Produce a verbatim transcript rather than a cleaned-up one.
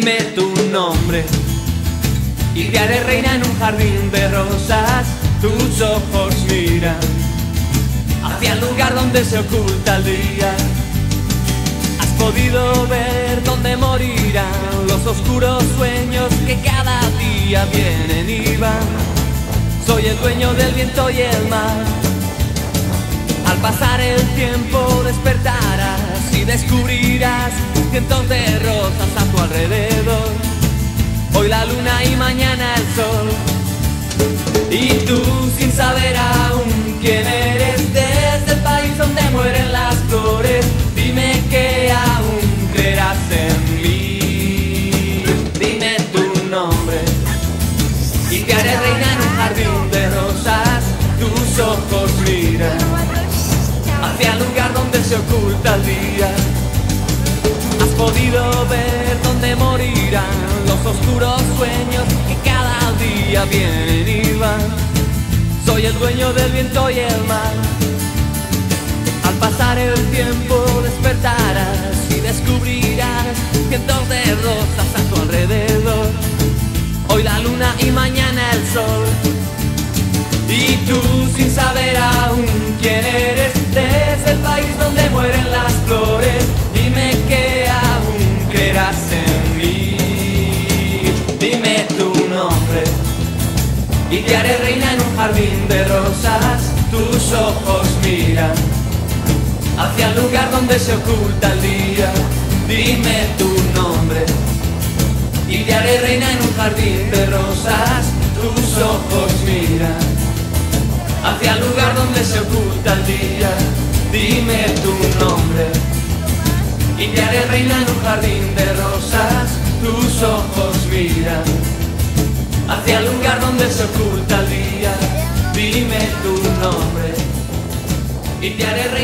Dime tu nombre y te haré reina en un jardín de rosas. Tus ojos miran hacia el lugar donde se oculta el día. Has podido ver dónde morirán los oscuros sueños que cada día vienen y van. Soy el dueño del viento y el mar. Al pasar el tiempo despertarás y descubrirás cientos de rosas a tu alrededor. Hoy la luna y mañana el sol. Y tú, sin saber aún quién eres, desde el país donde mueren las flores, dime que aún creerás en mí. Dime tu nombre y te haré reina en un jardín de rosas. Tus ojos miran hacia el lugar donde se oculta el día. Has podido ver dónde morirán los oscuros sueños que cada día vienen y van. Soy el dueño del viento y el mar. Al pasar el tiempo despertarás y descubrirás cientos de rosas a tu alrededor. Hoy la luna y mañana el sol. Y tú, sin saber aún quién eres, desde el país donde mueren las flores, dime que aún creerás en mí. Dime tu nombre y te haré reina en un jardín de rosas. Tus ojos miran hacia el lugar donde se oculta el día. Dime tu nombre y te haré reina en un jardín de rosas. Tus ojos miran hacia el lugar donde se oculta el día. Dime tu nombre y te haré reina en un jardín de rosas. Tus ojos miran hacia el lugar donde se oculta el día. Dime tu nombre y te haré reina